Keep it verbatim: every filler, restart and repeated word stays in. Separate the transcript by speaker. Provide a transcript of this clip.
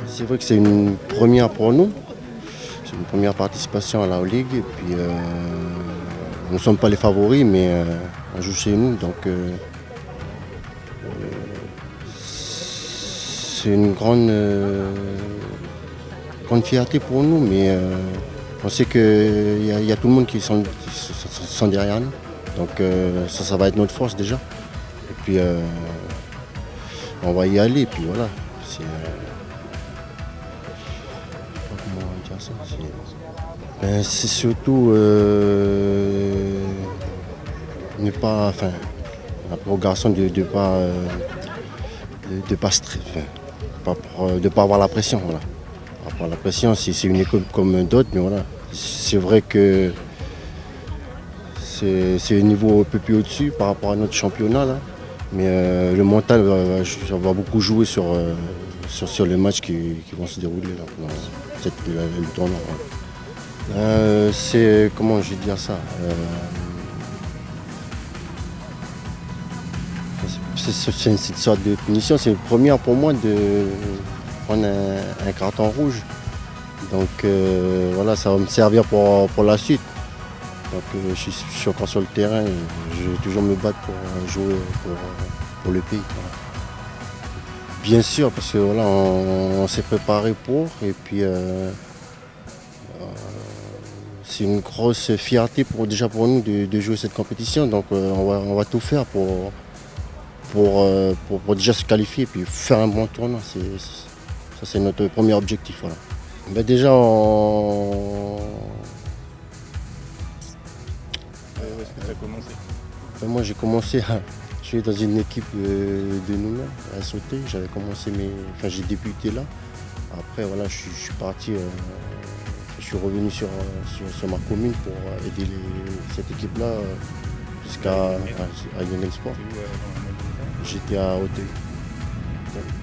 Speaker 1: C'est vrai que c'est une première pour nous. C'est une première participation à la Ligue. Et puis, euh, nous ne sommes pas les favoris, mais euh, on joue chez nous. Donc, euh, c'est une grande, euh, grande fierté pour nous. Mais euh, on sait qu'il y, y a tout le monde qui sont, qui sont derrière nous. Donc, euh, ça, ça va être notre force déjà. Et puis, euh, on va y aller. Et puis voilà. C'est, euh, comment on va dire ça, c'est, ben, c'est surtout euh, ne pas, enfin, pour aux garçons de ne pas, euh, de, de pas, enfin, pas pour, de pas avoir la pression. Voilà. Avoir la pression, c'est, c'est une école comme d'autres, mais voilà. C'est vrai que c'est, c'est un niveau un peu plus au-dessus par rapport à notre championnat là. Mais euh, le mental va, va beaucoup jouer sur, euh, sur, sur les matchs qui, qui vont se dérouler là, dans cette, le, le tournoi. Ouais. Euh, c'est, comment je vais dire ça, euh, c'est, c'est, c'est une sorte de punition. C'est une première pour moi de prendre un, un carton rouge. Donc euh, voilà, ça va me servir pour, pour la suite. Donc euh, je, suis, je suis encore sur le terrain, et je vais toujours me battre pour jouer pour, pour le pays. Voilà. Bien sûr, parce que voilà, on, on s'est préparé pour, et puis euh, euh, c'est une grosse fierté pour, déjà pour nous de, de jouer cette compétition. Donc euh, on, va, on va tout faire pour, pour, euh, pour, pour déjà se qualifier et puis faire un bon tournoi. C'est, ça c'est notre premier objectif. Voilà. Ben déjà on...
Speaker 2: Où est-ce que tu as commencé?
Speaker 1: Ben moi j'ai commencé à jouer dans une équipe de, de Nouméa, à sauter. J'avais commencé mes. Enfin j'ai débuté là. Après voilà, je, je suis parti, euh, je suis revenu sur, sur, sur ma commune pour aider les, cette équipe-là euh, jusqu'à à, à Young Sport. J'étais à Hauteuil.